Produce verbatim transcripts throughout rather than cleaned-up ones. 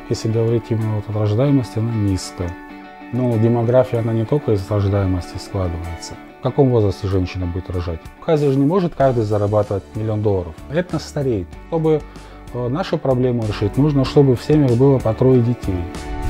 если говорить именно вот о рождаемости, она низкая. Но демография, она не только из рождаемости складывается. В каком возрасте женщина будет рожать? В Абхазии же не может каждый зарабатывать миллион долларов. Это нас стареет. Чтобы нашу проблему решить, нужно, чтобы в семьях было по трое детей.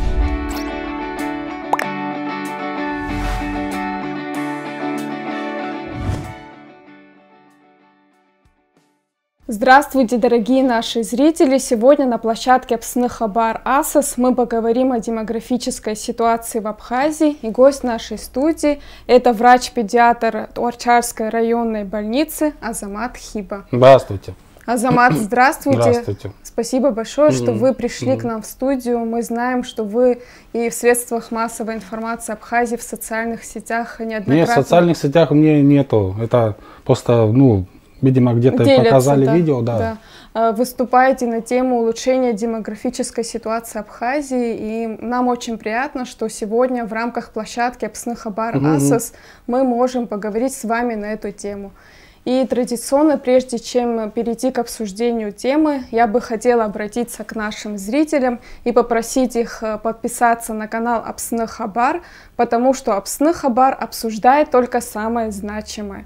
Здравствуйте, дорогие наши зрители! Сегодня на площадке Апсны Хабар Асос мы поговорим о демографической ситуации в Абхазии. И гость нашей студии – это врач-педиатр Орчарской районной больницы Азамат Хиба. Здравствуйте! Азамат, здравствуйте! Здравствуйте! Спасибо большое, что вы пришли к нам в студию. Мы знаем, что вы и в средствах массовой информации Абхазии, в социальных сетях неоднократно… Нет, в социальных сетях у меня нету. Это просто, ну… Видимо, где-то показали да, видео, да. да. Выступаете на тему улучшения демографической ситуации Абхазии, и нам очень приятно, что сегодня в рамках площадки Апсны Хабар Асос мы можем поговорить с вами на эту тему. И традиционно, прежде чем перейти к обсуждению темы, я бы хотела обратиться к нашим зрителям и попросить их подписаться на канал Апсны Хабар, потому что Апсны Хабар обсуждает только самое значимое.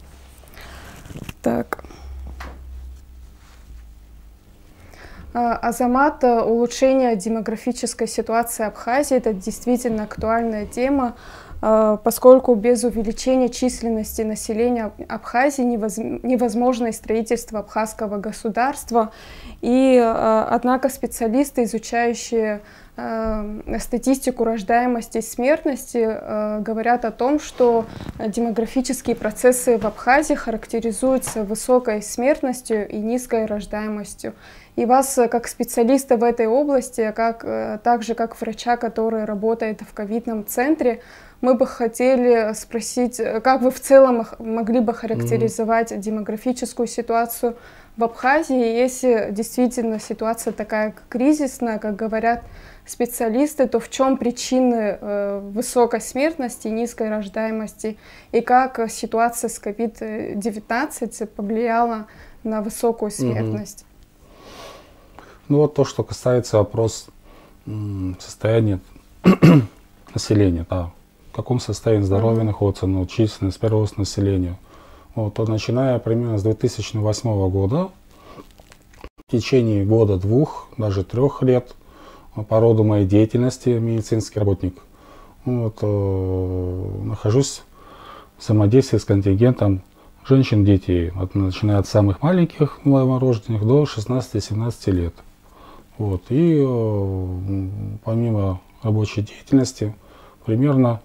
Так. Азамат, улучшение демографической ситуации Абхазии – это действительно актуальная тема, поскольку без увеличения численности населения Абхазии невозможно и строительство абхазского государства. И, однако, специалисты, изучающие статистику рождаемости и смертности, говорят о том, что демографические процессы в Абхазии характеризуются высокой смертностью и низкой рождаемостью. И вас, как специалиста в этой области, как, также как врача, который работает в ковидном центре, мы бы хотели спросить, как вы в целом могли бы характеризовать mm-hmm. демографическую ситуацию в Абхазии, если действительно ситуация такая кризисная, как говорят специалисты, то в чем причины э, высокой смертности и низкой рождаемости, и как ситуация с ковид девятнадцать повлияла на высокую смертность? Mm-hmm. Ну вот то, что касается вопроса состояния населения, да. В каком состоянии здоровья mm-hmm. находится, ну, численность, прирост населения. Вот, то начиная примерно с две тысячи восьмого года, в течение года-двух, даже трех лет, по роду моей деятельности, медицинский работник, вот, э, нахожусь в взаимодействии с контингентом женщин, детей, от, начиная от самых маленьких новорожденных до шестнадцати-семнадцати лет. Вот, и э, помимо рабочей деятельности, примерно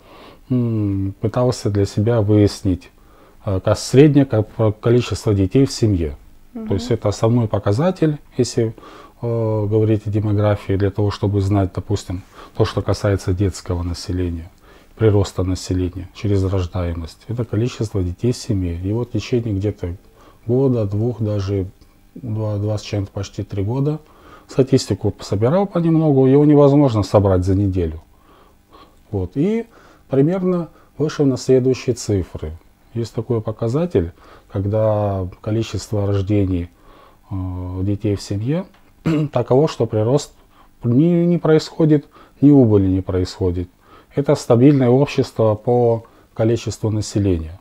м, пытался для себя выяснить э, как среднее как количество детей в семье. Mm-hmm. То есть это основной показатель, если э, говорить о демографии, для того, чтобы знать, допустим, то, что касается детского населения, прироста населения через рождаемость. Это количество детей в семье. И вот в течение где-то года, двух, даже два, два с чем-то, почти три года статистику собирал понемногу, его невозможно собрать за неделю. Вот. И примерно вышел на следующие цифры. Есть такой показатель, когда количество рождений э, детей в семье таково, что прирост ни не происходит, ни убыли не происходит. Это стабильное общество по количеству населения.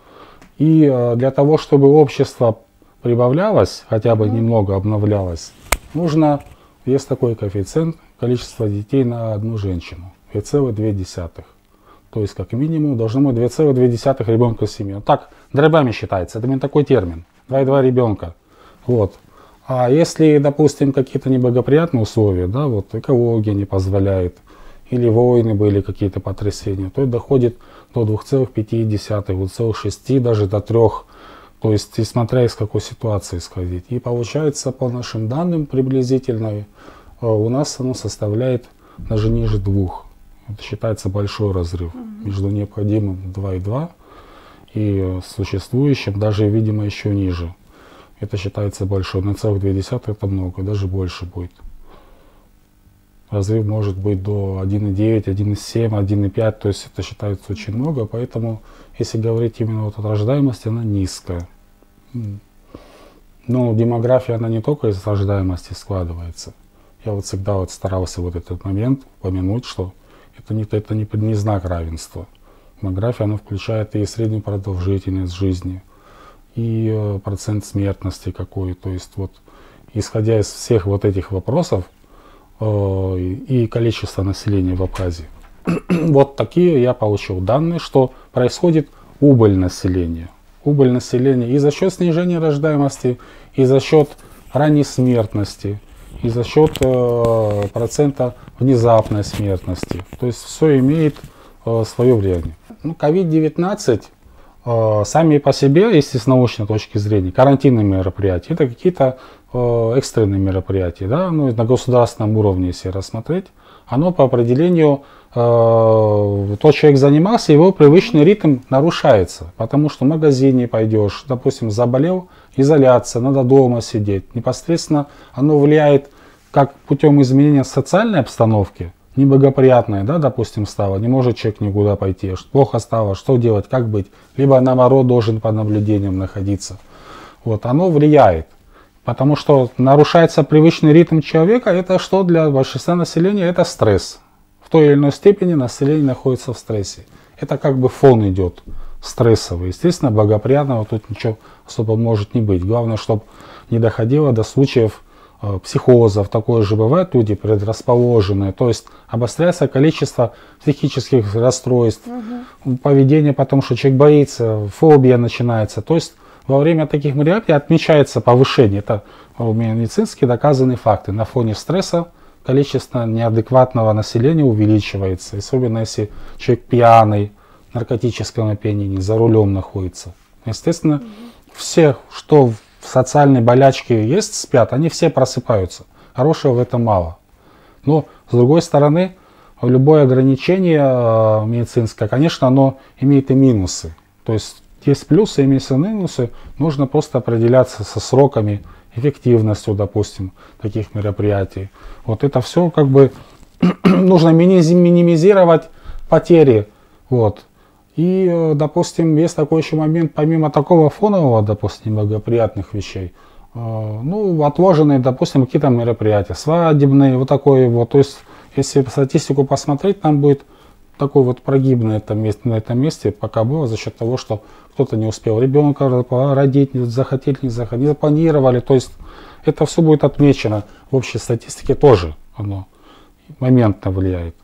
И э, для того, чтобы общество прибавлялось, хотя бы немного обновлялось, нужно, есть такой коэффициент, количество детей на одну женщину, две целых две десятых. То есть, как минимум, должно быть две целых две десятых ребенка в семье. Так, дробами считается, это именно такой термин. два и два ребенка. Вот. А если, допустим, какие-то неблагоприятные условия, да, вот экология не позволяет, или войны были, какие-то потрясения, то это доходит до двух целых пяти десятых, двух целых шести десятых, даже до трёх. То есть, и смотря из какой ситуации исходить. И получается, по нашим данным приблизительно, у нас оно составляет даже ниже двух. Это считается большой разрыв mm-hmm. между необходимым два и два и существующим, даже, видимо, еще ниже. Это считается большой. На целых две десятых это много, даже больше будет. Разрыв может быть до один и девять, один и семь, один и пять, то есть это считается очень много, поэтому, если говорить именно вот о рождаемости, она низкая. Но демография, она не только из рождаемости складывается. я вот всегда вот старался вот этот момент упомянуть, что это не, это не, не знак равенства. Демография, она включает и среднюю продолжительность жизни, и э, процент смертности какой. То есть вот, исходя из всех вот этих вопросов э, и количества населения в Абхазии, вот такие я получил данные, что происходит убыль населения. Убыль населения и за счет снижения рождаемости, и за счет ранней смертности, и за счет э, процента внезапной смертности. То есть все имеет э, свое влияние. Ну, ковид девятнадцать э, сами по себе, если с научной точки зрения, карантинные мероприятия, это какие-то э, экстренные мероприятия. Да? Ну, на государственном уровне, если рассмотреть, оно по определению, э, тот человек занимался, его привычный ритм нарушается. Потому что в магазине пойдешь, допустим, заболел, изоляция, надо дома сидеть. Непосредственно оно влияет как путем изменения социальной обстановки, неблагоприятной, да, допустим, стало, не может человек никуда пойти, плохо стало, что делать, как быть, либо наоборот должен под наблюдением находиться. Вот, оно влияет, потому что нарушается привычный ритм человека, это что для большинства населения, это стресс. В той или иной степени население находится в стрессе. Это как бы фон идет стрессовый. Естественно, благоприятного тут ничего особо может не быть. Главное, чтобы не доходило до случаев э, психозов. Такое же бывает, люди предрасположенные. То есть обостряется количество психических расстройств, угу. поведение, потому что человек боится, фобия начинается. То есть во время таких мероприятий отмечается повышение. Это медицински доказанные факты. На фоне стресса количество неадекватного населения увеличивается. Особенно если человек пьяный, наркотическом опьянении, за рулем находится. Естественно, mm-hmm. все, что в социальной болячке есть, спят, они все просыпаются. Хорошего в этом мало. Но, с другой стороны, любое ограничение э, медицинское, конечно, оно имеет и минусы. То есть, есть плюсы, имеются и минусы. Нужно просто определяться со сроками, эффективностью, допустим, таких мероприятий. Вот это все как бы нужно минимизировать потери. Вот. И, допустим, есть такой еще момент, помимо такого фонового, допустим, благоприятных вещей, э, ну, отложенные, допустим, какие-то мероприятия, свадебные, вот такое вот. То есть, если статистику посмотреть, там будет такой вот прогиб на этом месте, на этом месте пока было за счет того, что кто-то не успел ребенка родить, захотели, не захотели, не запланировали. То есть, это все будет отмечено в общей статистике тоже, оно моментно влияет.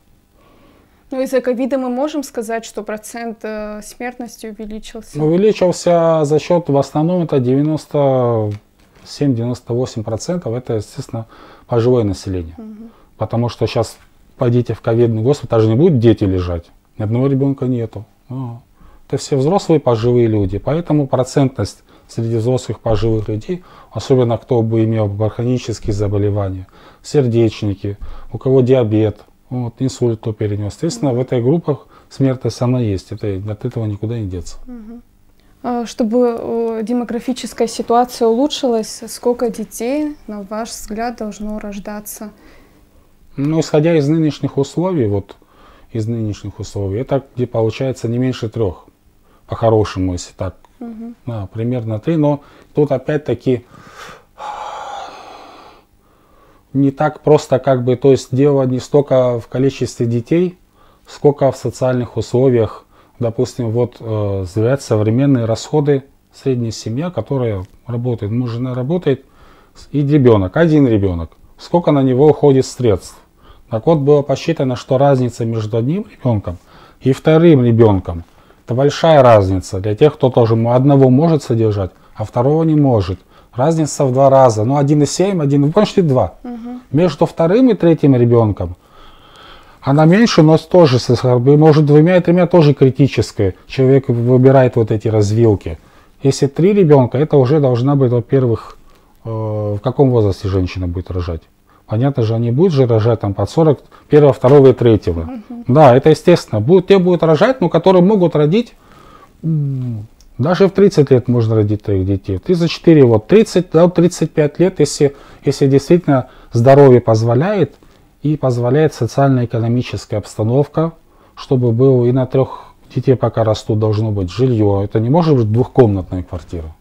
Ну, из-за ковида мы можем сказать, что процент э, смертности увеличился? Увеличился за счет, в основном, это девяносто семь — девяносто восемь процентов, это, естественно, пожилое население. Угу. Потому что сейчас пойдите в ковидный госпиталь, даже не будут дети лежать, ни одного ребенка нету. А, это все взрослые пожилые люди, поэтому процентность среди взрослых пожилых людей, особенно кто бы имел хронические заболевания, сердечники, у кого диабет, вот, инсульт кто перенес. Естественно, в этой группе смертность она есть. Это, от этого никуда не деться. Чтобы демографическая ситуация улучшилась, сколько детей, на ваш взгляд, должно рождаться? Ну, исходя из нынешних условий, вот из нынешних условий, это где получается не меньше трех. По-хорошему, если так. Угу. Да, примерно три. Но тут опять-таки не так просто, как бы, то есть дело не столько в количестве детей, сколько в социальных условиях. Допустим, вот э, взять современные расходы, средняя семья, которая работает, муж, жена работает, и ребенок, один ребенок. Сколько на него уходит средств? Так вот, было посчитано, что разница между одним ребенком и вторым ребенком, это большая разница для тех, кто тоже одного может содержать, а второго не может. Разница в два раза. Ну, один и семь, один, вы понимаете, два. Угу. Между вторым и третьим ребенком она меньше, но тоже, может, двумя и тремя тоже критическая. Человек выбирает вот эти развилки. Если три ребенка, это уже должна быть, во-первых, э, в каком возрасте женщина будет рожать. Понятно же, они будут же рожать там под сорок, первого, второго и третьего. Uh-huh. Да, это естественно. Будут, те будут рожать, но которые могут родить, даже в тридцать лет можно родить троих детей. тридцать четыре, вот, тридцать до тридцати пяти лет, если, если действительно здоровье позволяет, и позволяет социально-экономическая обстановка, чтобы было и на трех детей, пока растут, должно быть жилье. Это не может быть двухкомнатная квартира.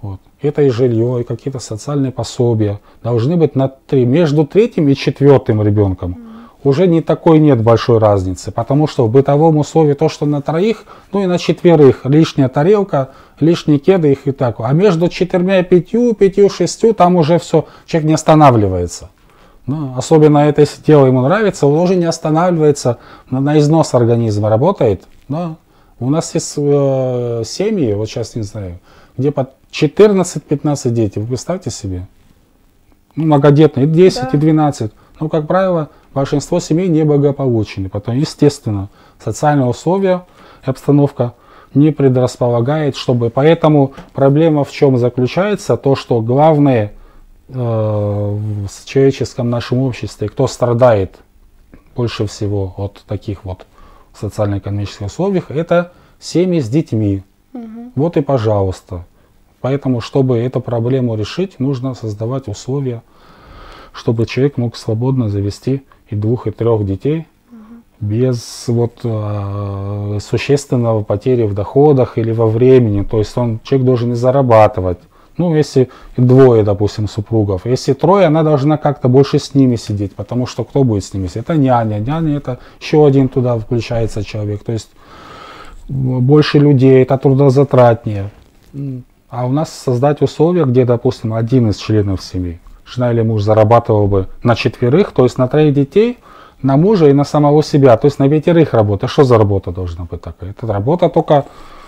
Вот. Это и жилье, и какие-то социальные пособия должны быть на три. Между третьим и четвертым ребенком mm. уже не такой нет большой разницы, потому что в бытовом условии то, что на троих, ну и на четверых лишняя тарелка, лишние кеды их и так. А между четырьмя и пятью, пятью, шестью там уже все, человек не останавливается. Ну, особенно это, если дело ему нравится, он уже не останавливается, на, на износ организма работает. Да. У нас есть э, семьи, вот сейчас не знаю, где по четырнадцать-пятнадцать детей, вы представьте себе. Ну, многодетные, десять и двенадцать. Но, как правило, большинство семей неблагополучны. Потом, естественно, социальные условия и обстановка не предрасполагает, чтобы... Поэтому проблема в чем заключается? То, что главное э, в человеческом нашем обществе, кто страдает больше всего от таких вот социально-экономических условиях, это семьи с детьми. Угу. Вот и пожалуйста. Поэтому, чтобы эту проблему решить, нужно создавать условия, чтобы человек мог свободно завести и двух, и трех детей угу. без вот, э, существенного потери в доходах или во времени. То есть он, человек должен и зарабатывать. Ну, если двое, допустим, супругов. Если трое, она должна как-то больше с ними сидеть, потому что кто будет с ними сидеть? Это няня. Няня — это еще один туда включается человек. То есть больше людей, это трудозатратнее. А у нас создать условия, где, допустим, один из членов семьи, жена или муж, зарабатывал бы на четверых, то есть на троих детей, на мужа и на самого себя, то есть на пятерых работа. Что за работа должна быть такая? Это работа только,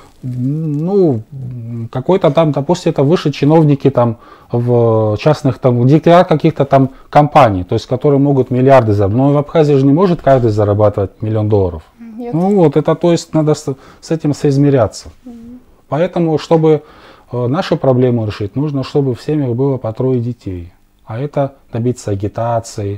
ну, какой-то там, допустим, это выше чиновники там в частных там, директора каких-то там компаний, то есть которые могут миллиарды зарабатывать. Но в Абхазии же не может каждый зарабатывать миллион долларов. Нет. Ну вот, это то есть надо с, с этим соизмеряться. Mm-hmm. Поэтому, чтобы нашу проблему решить, нужно, чтобы в семьях было по трое детей. А это добиться агитации,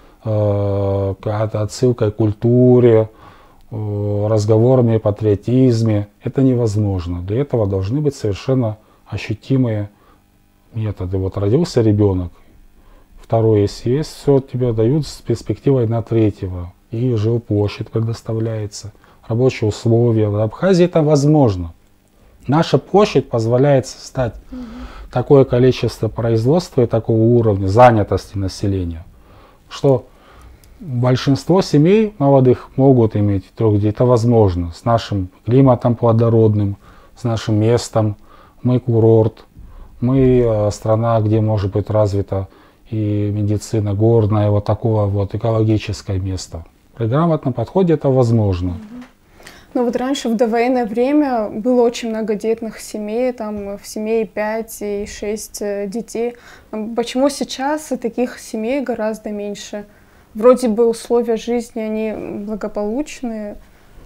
э, отсылкой к культуре, э, разговорами о патриотизме. Это невозможно. Для этого должны быть совершенно ощутимые методы. Вот родился ребенок, второй если есть, все тебе дают с перспективой на третьего. И жилплощадь предоставляется, рабочие условия. В Абхазии это возможно. Наша площадь позволяет создать угу. такое количество производства и такого уровня занятости населения, что большинство семей молодых могут иметь трех детей. Это возможно. С нашим климатом плодородным, с нашим местом. Мы курорт, мы страна, где может быть развита и медицина горная, вот такого вот экологическое место. При грамотном подходе это возможно. Угу. Но вот раньше, в довоенное время, было очень многодетных семей, там в семье пять и шесть детей. Почему сейчас таких семей гораздо меньше? Вроде бы условия жизни, они благополучные.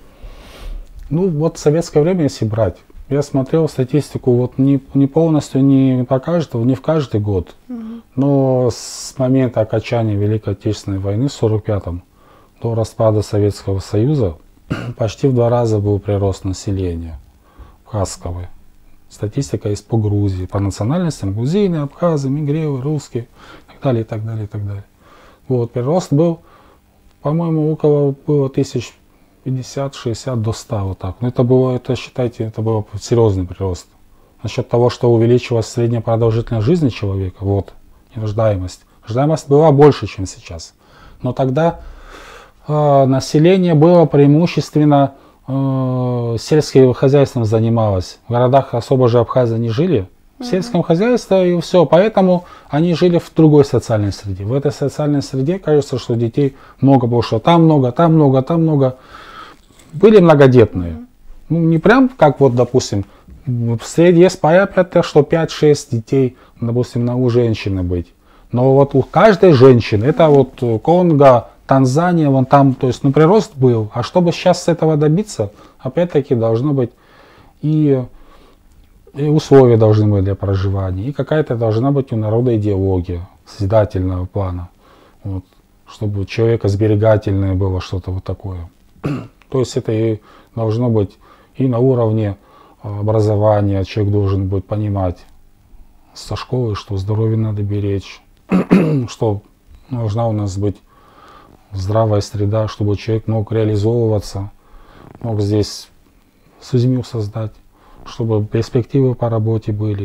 Ну вот в советское время, если брать, я смотрел статистику, вот не, не полностью не покажет, не в каждый год, угу. но с момента окончания Великой Отечественной войны в сорок пятом до распада Советского Союза почти в два раза был прирост населения абхазского. Статистика есть по Грузии, по национальностям: грузины, абхазы, мигрелы, русские, и так далее, и так далее, и так далее. Вот, прирост был, по-моему, около было тысяч пятьдесят-шестьдесят до ста, вот так. Но это было, это считайте, это был серьезный прирост. Насчет того, что увеличилась средняя продолжительность жизни человека, вот, и рождаемость. Рождаемость была больше, чем сейчас. Но тогда население было преимущественно э, сельским хозяйством занималось. В городах особо же абхазы не жили. В сельском хозяйстве и все. Поэтому они жили в другой социальной среде. В этой социальной среде кажется, что детей много, потому что там много, там много, там много. Были многодетные. Ну, не прям как вот, допустим, в среде есть понятно, что пять-шесть детей, допустим, у женщины быть. Но вот у каждой женщины, это вот Конго, Танзания, вон там, то есть, ну, прирост был. А чтобы сейчас с этого добиться, опять-таки, должно быть и, и условия должны быть для проживания, и какая-то должна быть у народа идеология созидательного плана. Вот, чтобы человекосберегательное было что-то вот такое. То есть это и должно быть и на уровне образования, человек должен будет понимать со школы, что здоровье надо беречь, что должна у нас быть здравая среда, чтобы человек мог реализовываться, мог здесь семью создать, чтобы перспективы по работе были,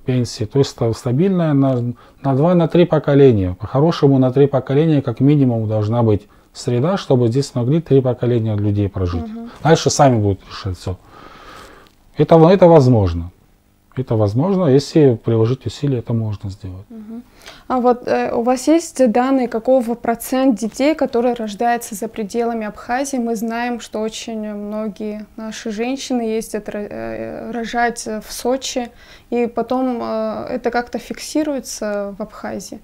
пенсии. То есть стабильная на, на два-три поколения. По-хорошему на три поколения как минимум должна быть среда, чтобы здесь могли три поколения людей прожить. Угу. Дальше сами будут решать все. Это, это возможно. Это возможно, если приложить усилия, это можно сделать. Угу. А вот э, у вас есть данные, какого процент детей, которые рождаются за пределами Абхазии? Мы знаем, что очень многие наши женщины ездят э, рожать в Сочи, и потом э, это как-то фиксируется в Абхазии?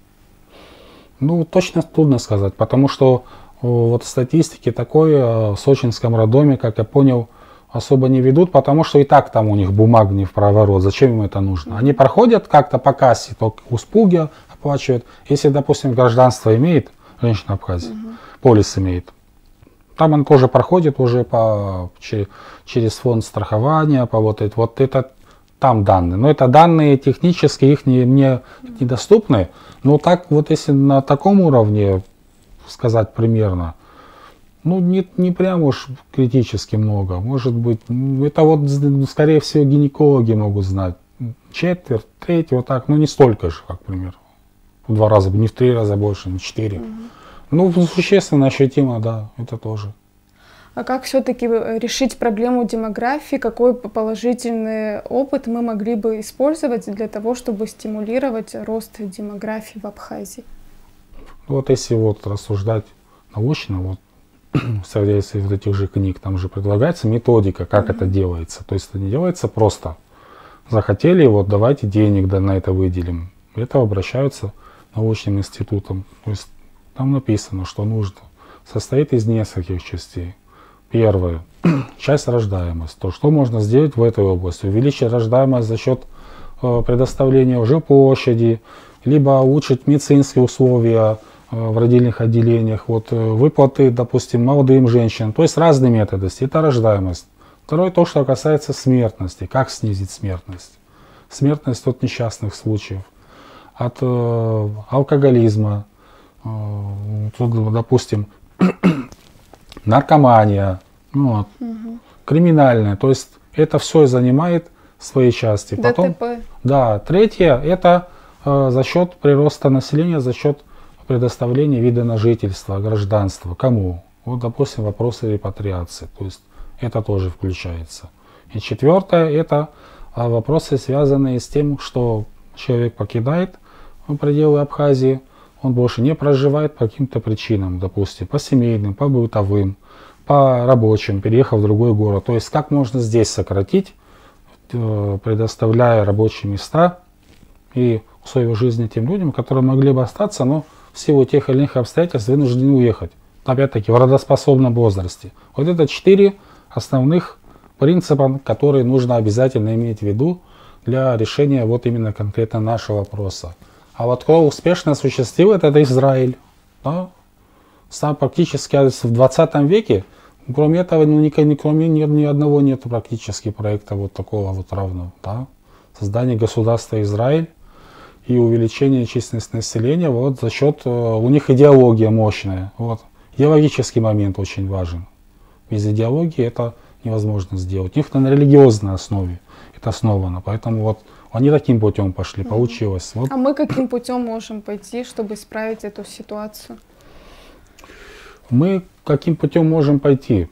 Ну, точно трудно сказать, потому что э, вот статистики такой э, в сочинском роддоме, как я понял, особо не ведут, потому что и так там у них бумаг не в проворот. Зачем им это нужно? Они проходят как-то по кассе, только услуги оплачивают. Если, допустим, гражданство имеет, женщина Абхазии, угу. полис имеет, там он тоже проходит уже по, через, через фонд страхования, по вот это, вот это там данные. Но это данные технически, их не, мне недоступны. Но так вот если на таком уровне сказать примерно, ну, не, не прям уж критически много. Может быть, это вот, скорее всего, гинекологи могут знать. Четверть, треть, вот так. Ну, не столько же, как, пример. В два раза, не в три раза больше, не в четыре. Угу. Ну, существенно, ощутимо, да, это тоже. А как все-таки решить проблему демографии? Какой положительный опыт мы могли бы использовать для того, чтобы стимулировать рост демографии в Абхазии? Вот если вот рассуждать научно, вот, исходя из вот этих же книг, там же предлагается методика, как mm-hmm. это делается. То есть это не делается просто. Захотели, вот давайте денег да, на это выделим. Это обращаются к научным институтам. То есть там написано, что нужно. Состоит из нескольких частей. Первое. Часть рождаемость. То, что можно сделать в этой области. Увеличить рождаемость за счет э, предоставления уже площади, либо улучшить медицинские условия в родильных отделениях, вот, выплаты, допустим, молодым женщинам. То есть разные методы. Это рождаемость. Второе, то, что касается смертности. Как снизить смертность? Смертность от несчастных случаев, от э, алкоголизма, э, тут, допустим, наркомания, ну, вот, угу. криминальная. То есть это все занимает свои части. Потом, ДТП. Да, третье, это э, за счет прироста населения, за счет предоставления вида на жительство, гражданства. Кому? Вот, допустим, вопросы репатриации. То есть это тоже включается. И четвертое, это вопросы, связанные с тем, что человек покидает пределы Абхазии, он больше не проживает по каким-то причинам, допустим, по семейным, по бытовым, по рабочим, переехав в другой город. То есть как можно здесь сократить, предоставляя рабочие места и условия жизни тем людям, которые могли бы остаться, но в силу тех или иных обстоятельств вынуждены уехать. Опять-таки в родоспособном возрасте. Вот это четыре основных принципа, которые нужно обязательно иметь в виду для решения вот именно конкретно нашего вопроса. А вот кто успешно осуществил это, это Израиль. Да? Сам практически в двадцатом веке, кроме этого, ну, ни, кроме ни, ни одного нет практически проекта вот такого вот равного. Да? Создание государства Израиль и увеличение численности населения вот за счет, у них идеология мощная. Вот. Идеологический момент очень важен. Без идеологии это невозможно сделать. У них на религиозной основе это основано. Поэтому вот они таким путем пошли, получилось. Вот. А мы каким путем можем пойти, чтобы исправить эту ситуацию? Мы каким путем можем пойти?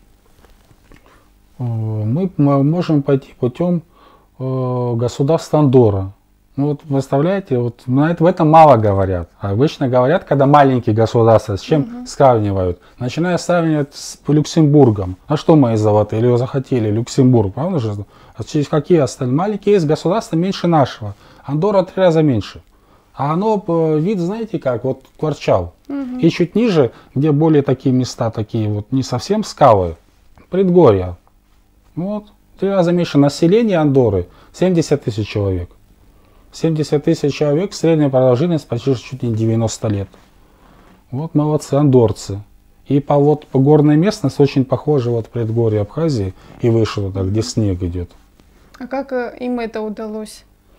Мы можем пойти путем государства Андорра. Ну вот представляете, вот на это, в этом мало говорят. Обычно говорят, когда маленькие государства, с чем угу. сравнивают. Начиная сравнивать с Люксембургом. А что мои золотые? Или захотели Люксембург, правда же? А через какие остальные? Маленькие есть государства меньше нашего. Андорра три раза меньше. А оно, вид, знаете как, вот Кварчал. Угу. И чуть ниже, где более такие места, такие вот не совсем скалы, предгорья. Вот, три раза меньше населения Андорры, семьдесят тысяч человек. семьдесят тысяч человек, средняя продолжительность почти чуть не девяносто лет. Вот молодцы, андорцы. И по, вот, по горной местности очень похоже вот предгорье Абхазии и выше туда, где снег идет. А как им это удалось?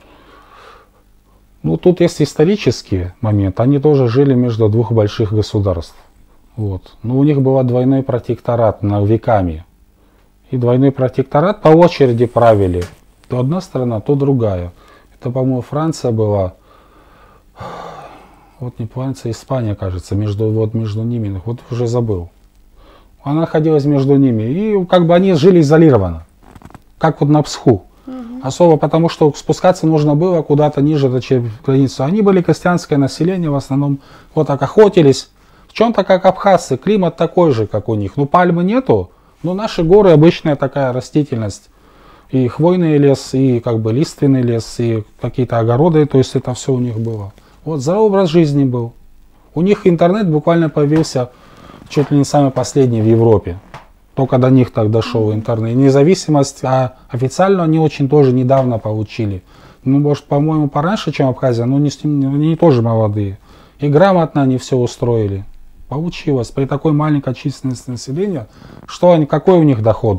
Ну, тут есть исторический момент. Они тоже жили между двух больших государств. Вот. Но у них был двойной протекторат на веками. И двойной протекторат по очереди правили. То одна страна, то другая. Это, по-моему, Франция была. Вот не Франция, Испания, кажется, между, вот между ними, вот уже забыл. Она находилась между ними, и как бы они жили изолированно, как вот на Псху. Uh-huh. Особо потому, что спускаться нужно было куда-то ниже, чем границу. Они были крестьянское население, в основном вот так охотились. В чем-то как абхазцы, климат такой же, как у них. Ну, пальмы нету, но наши горы обычная такая растительность. И хвойный лес, и как бы лиственный лес, и какие-то огороды, то есть это все у них было. Вот за образ жизни был. У них интернет буквально появился чуть ли не самый последний в Европе. Только до них так дошел интернет. Независимость, а официально они очень тоже недавно получили. Ну, может, по-моему, пораньше, чем Абхазия, но они, они тоже молодые. И грамотно они все устроили. Получилось. При такой маленькой численности населения, что они, какой у них доход?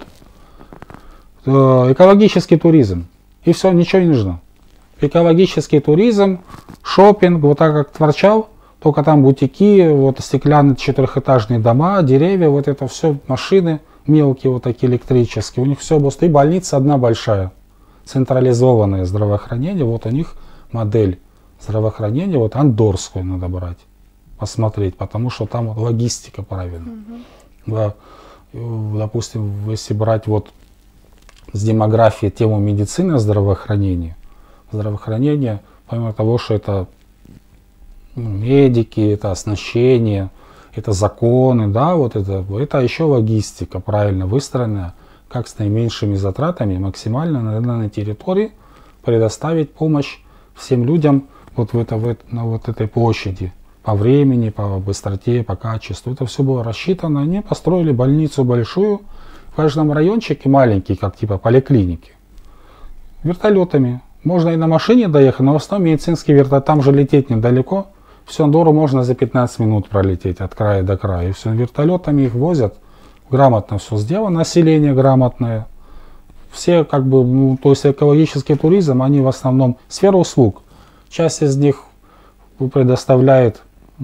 Экологический туризм. И все, ничего не нужно. Экологический туризм, шопинг, вот так как Творчал, только там бутики, вот стеклянные четырехэтажные дома, деревья, вот это все, машины мелкие, вот такие электрические. У них все просто. И больница одна большая, централизованное здравоохранение. Вот у них модель здравоохранения, вот андорскую надо брать, посмотреть, потому что там логистика правильная. Угу. Да, допустим, если брать вот с демографии тему медицины, здравоохранения, здравоохранение, помимо того, что это ну, медики, это оснащение, это законы, да, вот это, это еще логистика правильно выстроенная, как с наименьшими затратами максимально на данной территории предоставить помощь всем людям вот, в это, в это, на вот этой площади, по времени, по быстроте, по качеству. Это все было рассчитано. Они построили больницу большую, в каждом райончике маленький, как типа поликлиники, вертолетами. Можно и на машине доехать, но в основном медицинский вертолет, там же лететь недалеко. Всю Андорру можно за пятнадцать минут пролететь от края до края. И все, вертолетами их возят. Грамотно все сделано, население грамотное. Все как бы, ну, то есть экологический туризм, они в основном сфера услуг. Часть из них предоставляет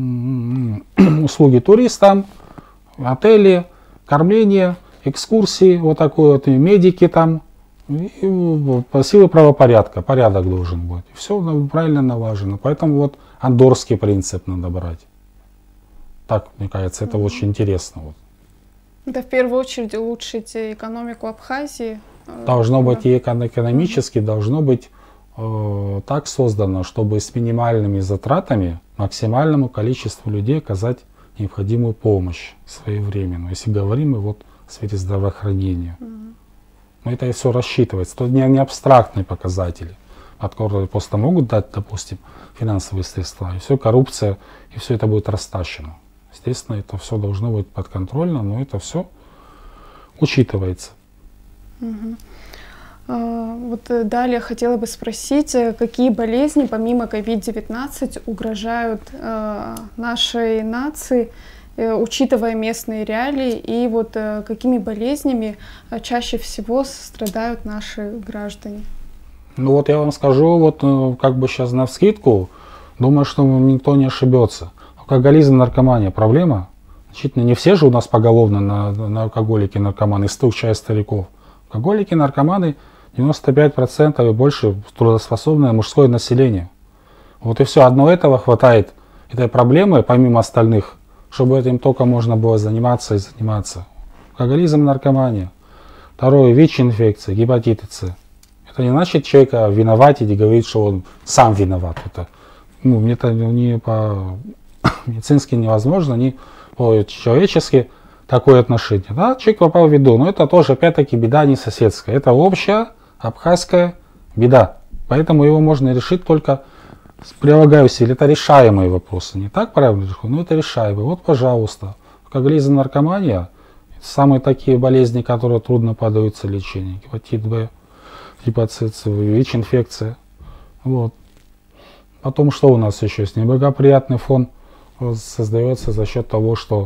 услуги туристам, отели, кормление, экскурсии, вот такой вот, и медики там. И по силе правопорядка, порядок должен быть. Все правильно налажено. Поэтому вот андоррский принцип надо брать. Так, мне кажется, это mm-hmm. очень интересно. Вот. Это в первую очередь улучшить экономику Абхазии. Должно да. быть и экономически, mm-hmm. должно быть э, так создано, чтобы с минимальными затратами максимальному количеству людей оказать необходимую помощь своевременную. Если говорим мы вот в сфере здравоохранения. Mm-hmm. Но это и все рассчитывается. Это не, не абстрактные показатели, от которых просто могут дать, допустим, финансовые средства. И все, коррупция, и все это будет растащено. Естественно, это все должно быть подконтрольно, но это все учитывается. Угу. А, вот далее хотела бы спросить, какие болезни помимо ковид девятнадцать угрожают а, нашей нации, учитывая местные реалии, и вот какими болезнями чаще всего страдают наши граждане? Ну вот я вам скажу, вот как бы сейчас навскидку, думаю, что никто не ошибется. Алкоголизм, наркомания проблема. Значительно не все же у нас поголовно на, на алкоголики, наркоманы, из трех часть стариков. Алкоголики, наркоманы, девяносто пять процентов и больше трудоспособное мужское население. Вот и все, одно этого хватает, этой проблемы, помимо остальных, чтобы этим только можно было заниматься и заниматься. Алкоголизм, наркомания. Второе, ВИЧ-инфекция, гепатиты С. Это не значит человека виноватить и говорить, что он сам виноват. Это, ну, это не по-медицински невозможно, не по-человечески такое отношение. Да, человек попал в беду, но это тоже, опять-таки, беда не соседская. Это общая абхазская беда. Поэтому его можно решить только прилагаю усилия. Это решаемые вопросы. Не так правильно, но это решаемые. Вот, пожалуйста, алкоголизм, наркомания, самые такие болезни, которые трудно поддаются лечению. Гепатит Б, гепатит С, ВИЧ-инфекция. Вот. Потом что у нас еще есть? Неблагоприятный фон создается за счет того, что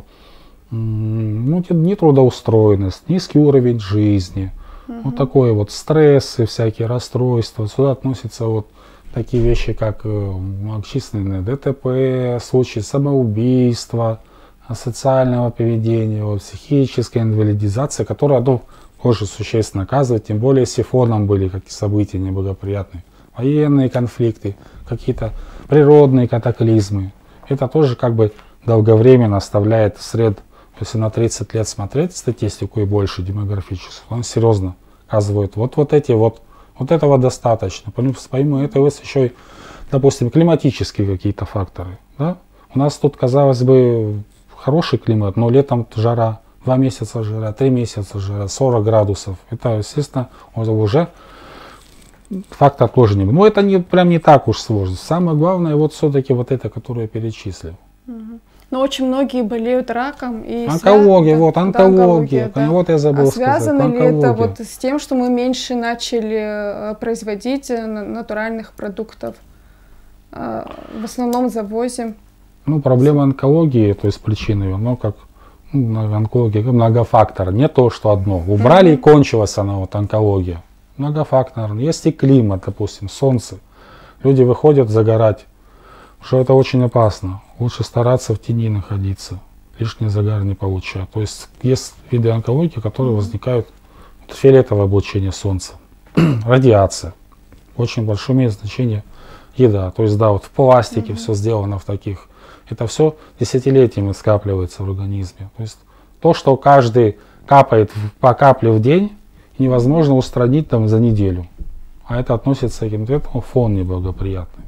ну, нетрудоустроенность, низкий уровень жизни, угу. вот такое вот стрессы, всякие расстройства. Сюда относятся вот такие вещи, как многочисленные ДТП, случаи самоубийства, асоциального поведения, вот, психическая инвалидизация, которая ну, тоже существенно оказывает, тем более с фоном были какие события неблагоприятные военные конфликты, какие-то природные катаклизмы. Это тоже как бы долговременно оставляет след. Если на тридцать лет смотреть статистику и больше демографическую, он серьезно оказывает вот, вот эти вот, вот этого достаточно. Помимо этого есть еще и, допустим, климатические какие-то факторы. Да? У нас тут, казалось бы, хороший климат, но летом жара, два месяца жара, три месяца жара, сорок градусов. Это, естественно, уже фактор тоже не. Но это не, прям не так уж сложно. Самое главное, вот все-таки вот это, которое я перечислил. Но очень многие болеют раком. И онкология, свя... вот да, онкология, да. Вот я забыл а связано сказать. ли это вот с тем, что мы меньше начали производить натуральных продуктов? В основном завозим. Ну, проблема онкологии, то есть причина ее, но как ну, онкология, многофактор. Не то, что одно. Убрали mm-hmm. и кончилась она, вот онкология. Многофактор. Есть и климат, допустим, солнце. Люди выходят загорать, что это очень опасно. Лучше стараться в тени находиться, лишний загар не получать. То есть есть виды онкологии, которые возникают от фиолетового облучения солнца, радиация. Очень большое имеет значение еда. То есть да, вот в пластике mm-hmm. все сделано в таких. Это все десятилетиями скапливается в организме. То есть то, что каждый капает по капле в день, невозможно устранить там за неделю. А это относится к этому фон неблагоприятный.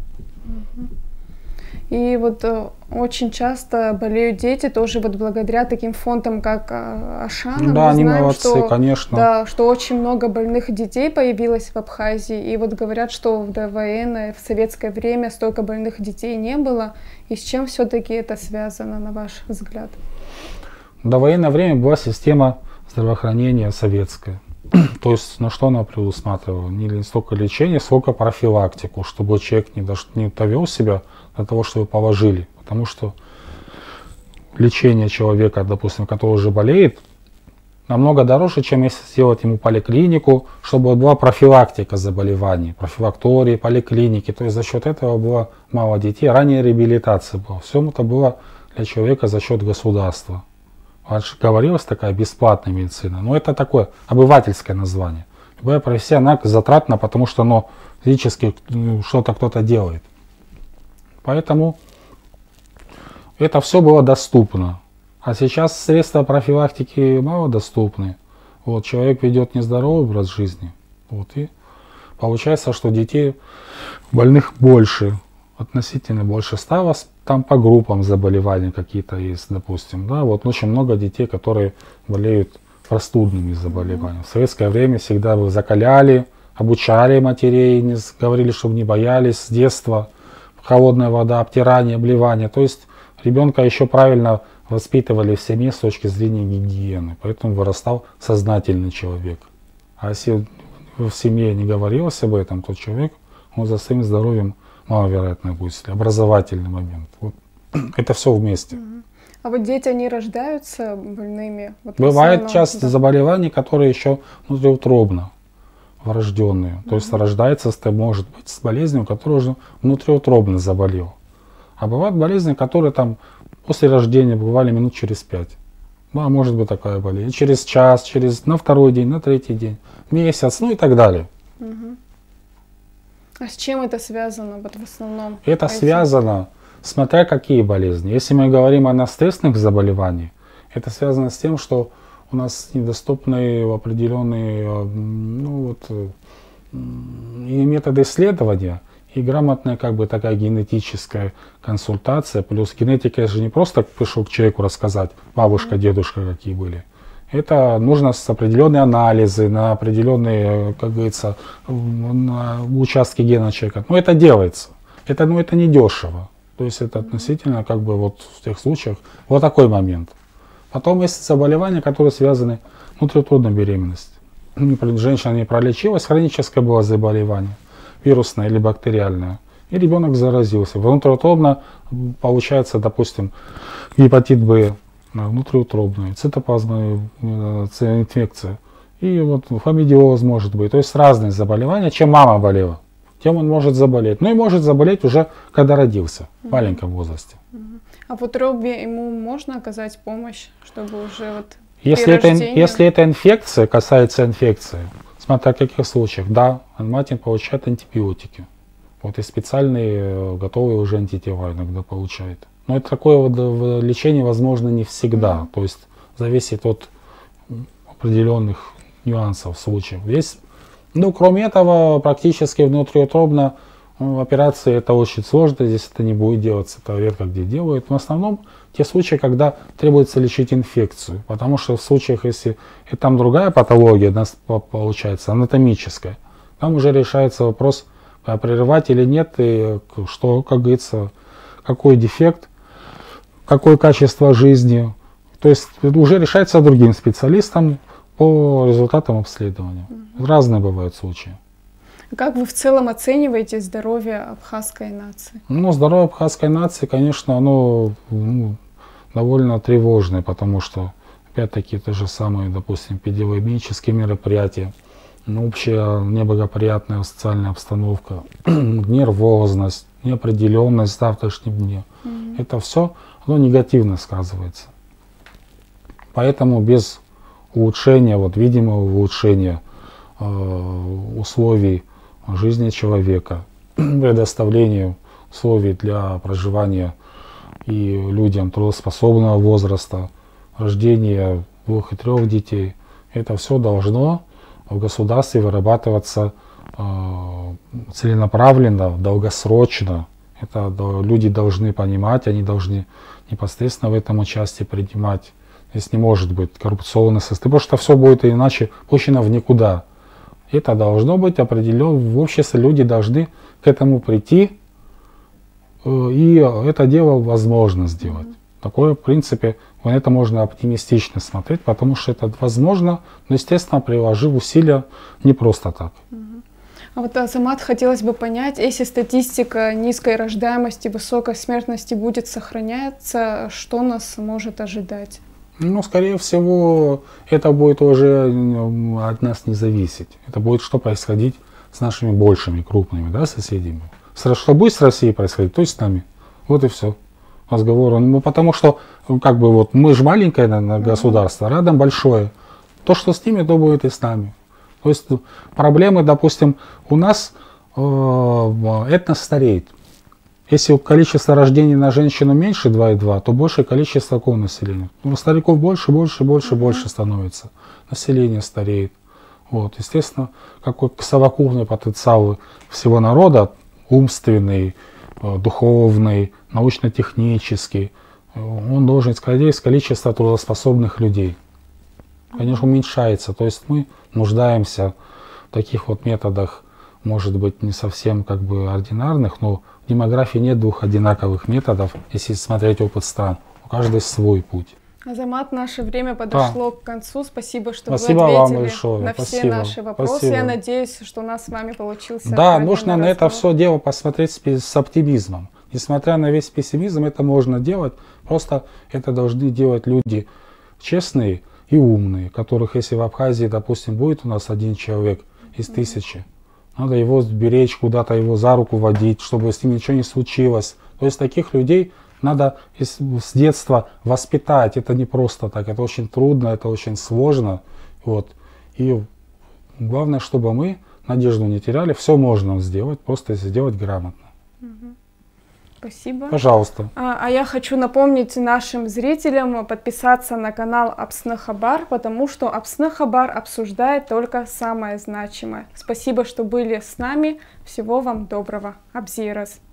И вот э, очень часто болеют дети тоже вот благодаря таким фондам, как э, Ашана. Да, мы они знаем, молодцы, что, конечно. Да, что очень много больных детей появилось в Абхазии. И вот говорят, что в довоенное, в советское время столько больных детей не было. И с чем все-таки это связано, на ваш взгляд? В довоенное время была система здравоохранения советская. То есть на что она предусматривала? Не столько лечение, сколько профилактику, чтобы человек не, дош... не довел себя до того, что его положили. Потому что лечение человека, допустим, который уже болеет, намного дороже, чем если сделать ему поликлинику, чтобы была профилактика заболеваний, профилактории, поликлиники. То есть за счет этого было мало детей, ранняя реабилитация была. Все это было для человека за счет государства. Раньше говорилось такая бесплатная медицина, но это такое обывательское название. Любая профессия, она затратна, потому что оно физически ну, что-то кто-то делает. Поэтому это все было доступно. А сейчас средства профилактики мало доступны. Вот, человек ведет нездоровый образ жизни. Вот, и получается, что детей больных больше. Относительно больше стало, там по группам заболевания какие-то есть, допустим. Да, вот очень много детей, которые болеют простудными заболеваниями. В советское время всегда вы закаляли, обучали матерей, не, говорили, чтобы не боялись с детства. Холодная вода, обтирание, обливание. То есть ребенка еще правильно воспитывали в семье с точки зрения гигиены. Поэтому вырастал сознательный человек. А если в семье не говорилось об этом, то человек он за своим здоровьем маловероятно будет. Образовательный момент. Вот. Это все вместе. А вот дети, они рождаются больными? Вот Бывает часто да. заболевания, которые еще внутриутробно врожденные. Mm-hmm. То есть рождается, может быть, с болезнью, которая уже внутриутробно заболела. А бывают болезни, которые там после рождения бывали минут через пять. Ну, а может быть такая болезнь. Через час, через на второй день, на третий день, месяц, ну и так далее. Mm-hmm. А с чем это связано вот в основном? Это этим? Связано, смотря какие болезни. Если мы говорим о наследственных заболеваниях, это связано с тем, что у нас недоступны определенные ну, вот, и методы исследования, и грамотная как бы такая генетическая консультация. Плюс генетика же не просто пришел к человеку рассказать, бабушка, дедушка какие были. Это нужно с определенные анализы на определенные, как говорится, на участки гена человека. Но это делается. Это, ну, это не дешево. То есть это относительно, как бы, вот в тех случаях, вот такой момент. Потом есть заболевания, которые связаны с внутриутробной беременностью. Женщина не пролечилась, хроническое было заболевание, вирусное или бактериальное. И ребенок заразился. Внутриутробно получается, допустим, гепатит Б. Внутриутробная, цитоплазмовая инфекция. И вот хламидиоз может быть. То есть разные заболевания. Чем мама болела, тем он может заболеть. Ну и может заболеть уже, когда родился, в маленьком возрасте. А в утробе ему можно оказать помощь, чтобы уже вот если это, если это инфекция, касается инфекции, смотря в каких случаях, да, мать получает антибиотики. Вот и специальные готовые уже антитела иногда получают. Но это такое вот лечение возможно не всегда. Mm-hmm. То есть зависит от определенных нюансов, случаев. Есть, ну, кроме этого, практически внутриутробно ну, операции это очень сложно, здесь это не будет делаться, это редко где делают. В основном те случаи, когда требуется лечить инфекцию, потому что в случаях, если и там другая патология, у нас получается анатомическая, там уже решается вопрос, прерывать или нет, и что, как говорится, какой дефект, какое качество жизни. То есть уже решается другим специалистам по результатам обследования. Mm-hmm. Разные бывают случаи. Как вы в целом оцениваете здоровье абхазской нации? Ну, здоровье абхазской нации, конечно, оно ну, довольно тревожное, потому что, опять-таки, то же самое, допустим, эпидемиологические мероприятия, ну, общая неблагоприятная социальная обстановка, нервозность, неопределенность в завтрашнем дне. Mm-hmm. Это все, оно негативно сказывается. Поэтому без улучшения, вот видимого улучшения э, условий жизни человека, предоставления условий для проживания и людям трудоспособного возраста, рождения двух и трех детей, это все должно в государстве вырабатываться э, целенаправленно, долгосрочно. Это да, люди должны понимать, они должны непосредственно в этом участие принимать. Здесь не может быть коррупционной состояния, потому что все будет иначе пущено в никуда. Это должно быть определенно, в обществе люди должны к этому прийти, и это дело возможно сделать. Mm-hmm. Такое, в принципе, на это можно оптимистично смотреть, потому что это возможно, но, естественно, приложив усилия не просто так. Mm-hmm. А вот, Азамат, хотелось бы понять, если статистика низкой рождаемости, высокой смертности будет сохраняться, что нас может ожидать? Ну, скорее всего, это будет уже от нас не зависеть. Это будет что происходить с нашими большими, крупными, да, соседями. Что будет с Россией происходить, то есть с нами. Вот и все. Разговор. Ну, потому что, как бы, вот мы же маленькое наверное, государство, рядом большое. То, что с ними, то будет и с нами. То есть проблемы, допустим, у нас э, этнос стареет. Если количество рождений на женщину меньше два и два, то большее количество какого населения? Ну, стариков больше, больше, больше, mm-hmm. больше становится. Население стареет. Вот. Естественно, какой совокупный потенциал всего народа, умственный, духовный, научно-технический, он должен исходить из количества трудоспособных людей. Конечно, уменьшается. То есть мы нуждаемся в таких вот методах, может быть, не совсем как бы ординарных, но в демографии нет двух одинаковых методов, если смотреть опыт стран. У каждой свой путь. Азамат, наше время подошло да. к концу. Спасибо, что Спасибо вы ответили вам большое. на Спасибо. все наши вопросы. Спасибо. Я надеюсь, что у нас с вами получился. Да, нужно на это все дело посмотреть с оптимизмом. Несмотря на весь пессимизм, это можно делать. Просто это должны делать люди честные и умные, которых, если в Абхазии, допустим, будет у нас один человек из тысячи, надо его беречь, куда-то его за руку водить, чтобы с ним ничего не случилось. То есть таких людей надо с детства воспитать. Это не просто так, это очень трудно, это очень сложно. Вот. И главное, чтобы мы надежду не теряли. Все можно сделать, просто сделать грамотно. Спасибо. Пожалуйста. А, а я хочу напомнить нашим зрителям подписаться на канал Апсны Хабар, потому что Апсны Хабар обсуждает только самое значимое. Спасибо, что были с нами. Всего вам доброго. Абзирас.